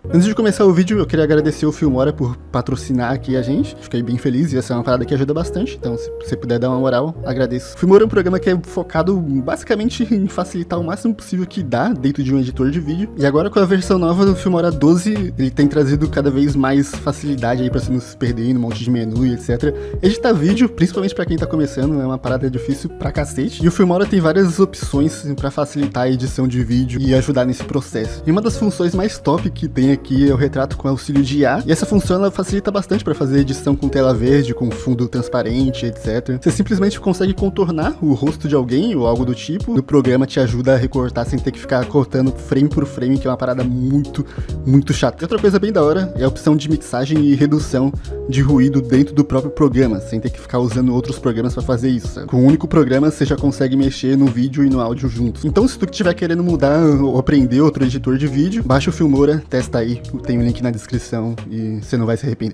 Antes de começar o vídeo, eu queria agradecer o Filmora por patrocinar aqui a gente. Fiquei bem feliz, e essa é uma parada que ajuda bastante, então se você puder dar uma moral, agradeço. O Filmora é um programa que é focado basicamente em facilitar o máximo possível que dá dentro de um editor de vídeo. E agora com a versão nova do Filmora 12, ele tem trazido cada vez mais facilidade aí pra você não se perder no monte de menu e etc. Editar vídeo, principalmente pra quem tá começando, é uma parada difícil pra cacete. E o Filmora tem várias opções pra facilitar a edição de vídeo e ajudar nesse processo. E uma das funções mais top que tem aqui é o retrato com auxílio de IA, e essa função ela facilita bastante para fazer edição com tela verde, com fundo transparente, etc. Você simplesmente consegue contornar o rosto de alguém ou algo do tipo, e o programa te ajuda a recortar sem ter que ficar cortando frame por frame, que é uma parada muito chata. E outra coisa bem da hora é a opção de mixagem e redução de ruído dentro do próprio programa, sem ter que ficar usando outros programas para fazer isso, sabe? Com um único programa você já consegue mexer no vídeo e no áudio juntos. Então se tu estiver querendo mudar ou aprender outro editor de vídeo, baixa o Filmora, testa aí, tem o link na descrição e você não vai se arrepender.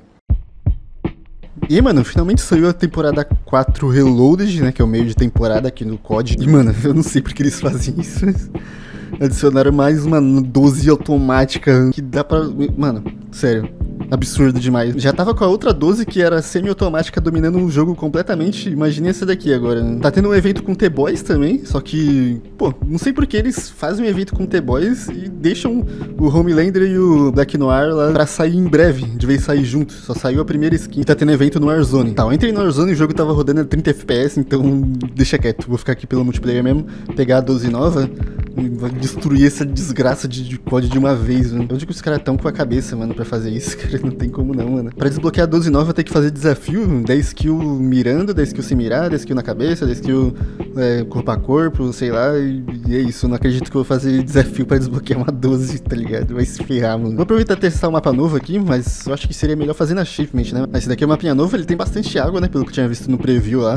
E mano, finalmente saiu a temporada 4 Reloaded, né, que é o meio de temporada aqui no COD. E mano, eu não sei porque eles fazem isso, mas adicionaram mais uma 12 automática que dá pra... Mano, sério, absurdo demais. Já tava com a outra 12 que era semi-automática dominando o jogo completamente. Imagine essa daqui agora, né? Tá tendo um evento com T-Boys também, só que... Pô, não sei porque eles fazem um evento com T-Boys e deixam o Homelander e o Black Noir lá pra sair em breve, de vez sair junto. Só saiu a primeira skin e tá tendo evento no Warzone. Tá, eu entrei no Warzone e o jogo tava rodando a 30 FPS, então deixa quieto. Vou ficar aqui pelo multiplayer mesmo, pegar a 12 nova e vai destruir essa desgraça de COD de uma vez, mano. Onde que os caras tão com a cabeça, mano, pra fazer isso, cara? Não tem como não, mano. Pra desbloquear a 12 nova, eu tenho que fazer desafio, 10 kills mirando, 10 kills sem mirar, 10 kills na cabeça, 10 kills corpo a corpo, sei lá, e é isso. Eu não acredito que eu vou fazer desafio pra desbloquear uma 12, tá ligado? Vai se ferrar, mano. Vou aproveitar e testar um mapa novo aqui, mas eu acho que seria melhor fazer na achievement, né? Esse daqui é um mapinha novo, ele tem bastante água, né, pelo que eu tinha visto no preview lá.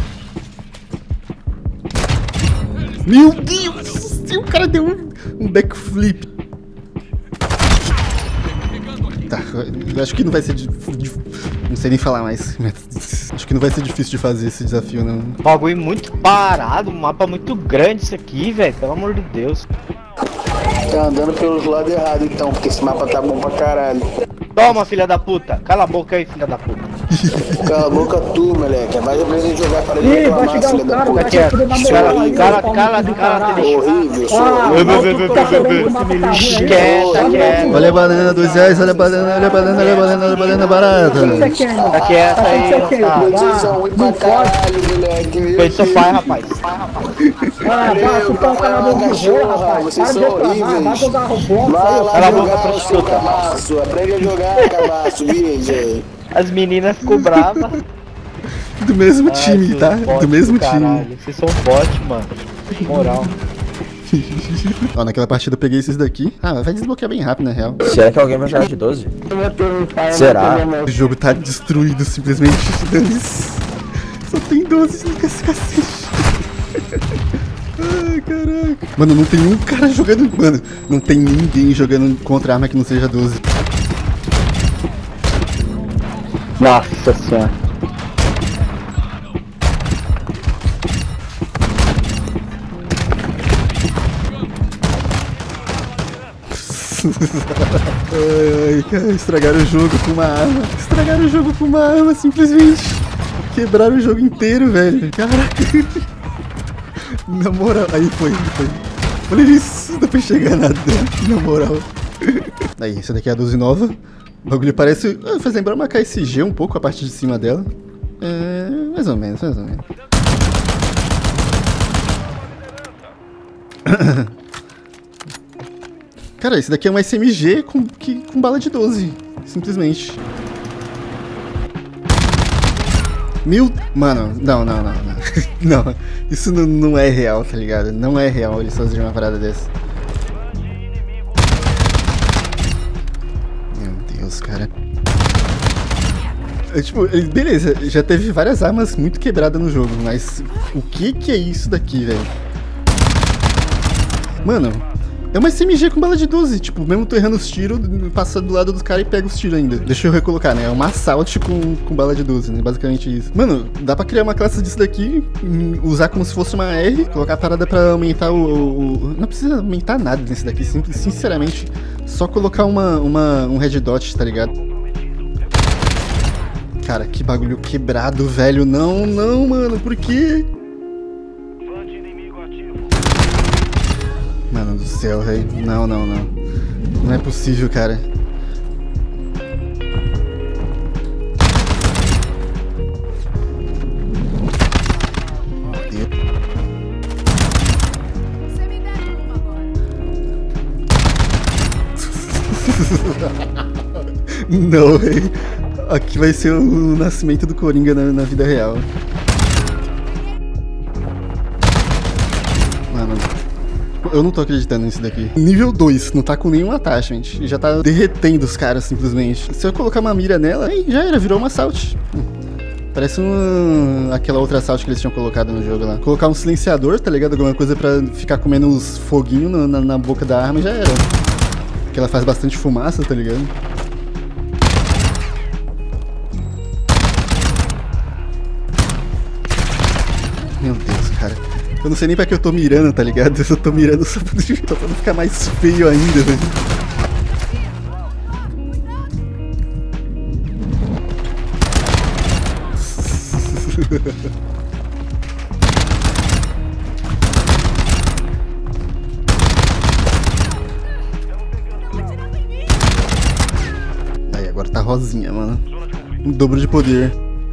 Meu Deus! O cara deu um backflip. Tá, eu acho que não vai ser não sei nem falar mais. Acho que não vai ser difícil de fazer esse desafio, não. Bagulho muito parado, um mapa muito grande isso aqui, velho. Pelo amor de Deus. Tá andando pelos lados errados então, porque esse mapa tá bom pra caralho. Toma, filha da puta. Cala a boca aí, filha da puta. Cala a boca tu, moleque. Vai aprender a jogar para de reclamar, filha da puta. Cala, horrível, quieta. Olha a banana, R$2, olha a banana, olha a banana, olha a banana, olha a banana barata. Tá quieta aí, Vocês são ruim pra caralho, moleque. Fez sofá, rapaz. Vocês são horríveis. Vai lá jogar, seu cabaço. Aprende a jogar, cabaço, virgem. As meninas ficou bravas. Do mesmo time, tá? Do mesmo time. Vocês são fortes, mano. Moral. Ó, naquela partida eu peguei esses daqui. Ah, vai desbloquear bem rápido, na real. Será que alguém vai jogar de 12? Será? O jogo tá destruído, simplesmente. Só tem 12 nesse cacete. Ai, caraca. Mano, não tem um cara jogando... Mano, não tem ninguém jogando contra arma que não seja 12. Nossa senhora. Ai, cara, estragaram o jogo com uma arma. Estragaram o jogo com uma arma, simplesmente. Quebraram o jogo inteiro, velho. Caraca. Na moral. Aí foi. Olha isso, não dá pra enxergar nada. Na moral. Aí, essa daqui é a 12 nova. O bagulho parece... faz lembrar uma KSG um pouco, a parte de cima dela. É... mais ou menos. Cara, esse daqui é um SMG com bala de 12. Simplesmente. Mano, não. Não, isso não é real, tá ligado? Não é real eles fazerem uma parada dessa. Cara. Tipo, beleza, já teve várias armas muito quebradas no jogo, mas o que é isso daqui, velho? Mano, é uma SMG com bala de 12, tipo, mesmo tu errando os tiros, passa do lado dos caras e pega os tiros ainda. Deixa eu recolocar, né? É uma assault com bala de 12, né? Basicamente isso. Mano, dá pra criar uma classe disso daqui, usar como se fosse uma R, colocar a parada pra aumentar não precisa aumentar nada nesse daqui, sinceramente. Só colocar um red dot, tá ligado? Cara, que bagulho quebrado, velho. Não, mano, por quê? Mano do céu, velho. Não. Não é possível, cara. Não, velho. Aqui vai ser o nascimento do Coringa na vida real. Mano, eu não tô acreditando nisso daqui. Nível 2, não tá com nenhum attachment. Já tá derretendo os caras, simplesmente. Se eu colocar uma mira nela, aí já era, virou uma assault. Parece aquela outra assault que eles tinham colocado no jogo lá. Colocar um silenciador, tá ligado? Alguma coisa pra ficar comendo os foguinhos na boca da arma e já era. Porque ela faz bastante fumaça, tá ligado? Meu Deus, cara. Eu não sei nem pra que eu tô mirando, tá ligado? Eu só tô mirando só pra não ficar mais feio ainda, velho. Aí, agora tá rosinha, mano. Um dobro de poder.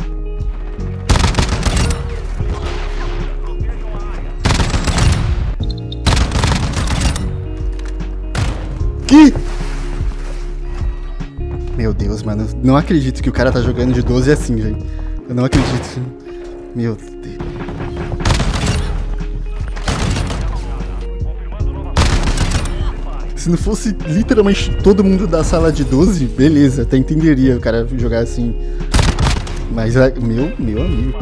Que? Meu Deus, mano. Não acredito que o cara tá jogando de 12 assim, velho. Eu não acredito. Meu Deus. Se não fosse literalmente todo mundo da sala de 12, beleza, até entenderia o cara jogar assim. Mas, meu amigo.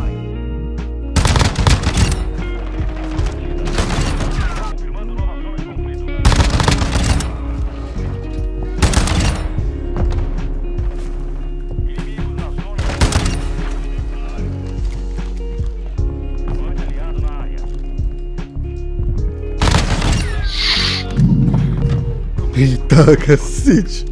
Eita, cacete.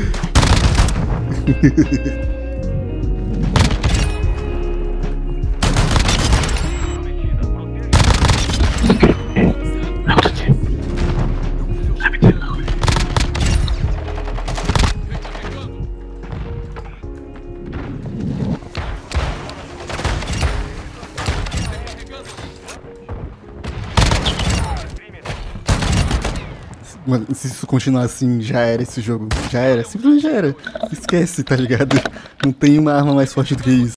Mano, se isso continuar assim, já era esse jogo. Já era, simplesmente já era. Esquece, tá ligado? Não tem uma arma mais forte do que isso.